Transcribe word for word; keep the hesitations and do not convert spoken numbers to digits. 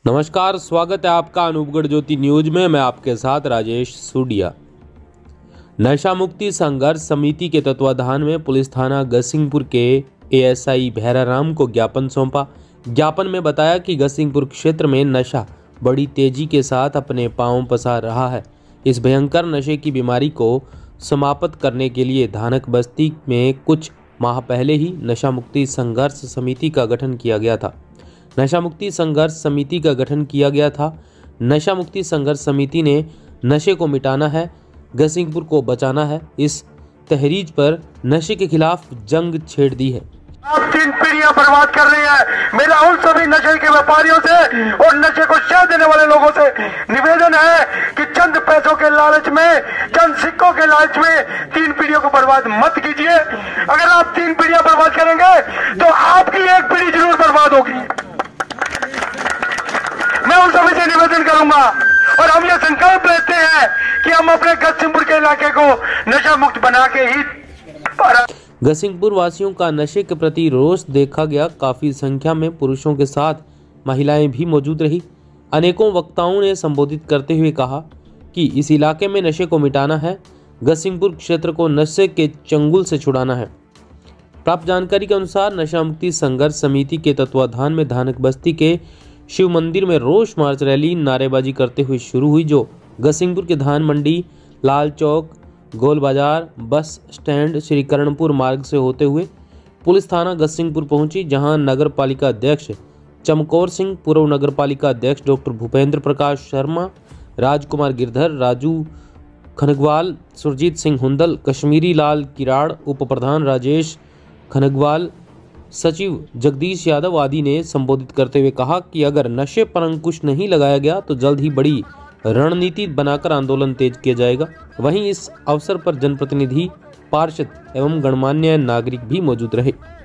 नमस्कार, स्वागत है आपका अनूपगढ़ ज्योति न्यूज में। मैं आपके साथ राजेश सूडिया। नशा मुक्ति संघर्ष समिति के तत्वाधान में पुलिस थाना गसिंगपुर के एएसआई भैराराम को ज्ञापन सौंपा। ज्ञापन में बताया कि गसिंगपुर क्षेत्र में नशा बड़ी तेजी के साथ अपने पांव पसार रहा है। इस भयंकर नशे की बीमारी को समाप्त करने के लिए धानक बस्ती में कुछ माह पहले ही नशा मुक्ति संघर्ष समिति का गठन किया गया था। नशा मुक्ति संघर्ष समिति का गठन किया गया था। नशा मुक्ति संघर्ष समिति ने नशे को मिटाना है, गसिंगपुर को बचाना है। इस तहरीज पर नशे के खिलाफ जंग छेड़ दी है। आप तीन पीढ़ियां बर्बाद कर रही है। मेरा उन सभी नशे के व्यापारियों से और नशे को शह देने वाले लोगों से निवेदन है कि चंद पैसों के लालच में, चंद सिक्कों के लालच में तीन पीढ़ियों को बर्बाद मत कीजिए। अगर आप तीन पीढ़ियां बर्बाद करेंगे तो आपकी एक पीढ़ी जरूर बर्बाद होगी। मैं उन सभी से निवेदन करूंगा और हम ये संकल्प लेते हैं कि हम अपने गसिंगपुर के इलाके को नशा मुक्त बना के ही। गसिंगपुर वासियों का नशे के प्रति रोष देखा गया। काफी संख्या में पुरुषों के साथ महिलाएं भी मौजूद रही। अनेकों वक्ताओं ने संबोधित करते हुए कहा कि इस इलाके में नशे को मिटाना है, गसिंगपुर क्षेत्र को नशे के चंगुल से छुड़ाना है। प्राप्त जानकारी के अनुसार नशा मुक्ति संघर्ष समिति के तत्वाधान में धानक बस्ती के शिव मंदिर में रोष मार्च रैली नारेबाजी करते हुए शुरू हुई, जो गसिंगपुर के धान मंडी, लाल चौक, गोल बाजार, बस स्टैंड, श्री करणपुर मार्ग से होते हुए पुलिस थाना गसिंगपुर पहुंची, जहां नगर पालिका अध्यक्ष चमकौर सिंह, पूर्व नगर पालिका अध्यक्ष डॉक्टर भूपेंद्र प्रकाश शर्मा, राजकुमार गिरधर, राजू खनगवाल, सुरजीत सिंह हुंदल, कश्मीरी लाल किराड़, उप प्रधान राजेश खनगवाल, सचिव जगदीश यादव आदि ने संबोधित करते हुए कहा कि अगर नशे पर अंकुश नहीं लगाया गया तो जल्द ही बड़ी रणनीति बनाकर आंदोलन तेज किया जाएगा। वहीं इस अवसर पर जनप्रतिनिधि, पार्षद एवं गणमान्य नागरिक भी मौजूद रहे।